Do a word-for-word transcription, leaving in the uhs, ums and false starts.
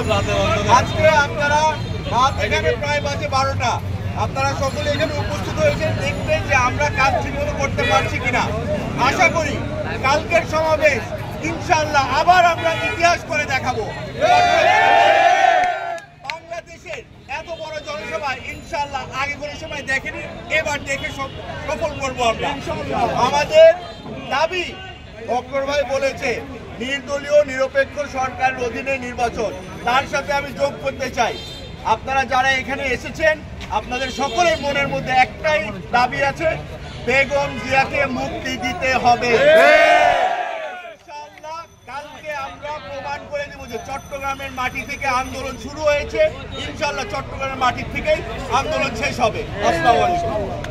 আজকে আপনারা রাত এখানে প্রায় বাজে বারোটা, আপনারা সকলে এখানে উপস্থিত হয়েছেন দেখবেন যে আমরা কাজ ঠিকমতো করতে পারছি কিনা। আশা করি কালকের সমাবেশ ইনশাআল্লাহ আবার আমরা ইতিহাস করে দেখাবো। বাংলাদেশের এত বড় জনসভা ইনশাআল্লাহ আগে কোনো সময় দেখেনি, এবার দেখে সফল করবো আমরা। আমাদের দাবি অক্ষর ভাই বলেছে নির্দলীয় নিরপেক্ষ সরকারের অধীনে নির্বাচন, তার সাথে আমি যোগ করতে চাই। আপনারা যারা এখানে এসেছেন আপনাদের সকলের মনের মধ্যে একটাই দাবি আছে, বেগম জিয়াকে মুক্তি দিতে হবে। ইনশাআল্লাহ কালকে আমরা প্রমাণ করে দেব যে চট্টগ্রামের মাটি থেকে আন্দোলন শুরু হয়েছে, ইনশাআল্লাহ চট্টগ্রামের মাটি থেকেই আন্দোলন শেষ হবে। আসসালামু আলাইকুম।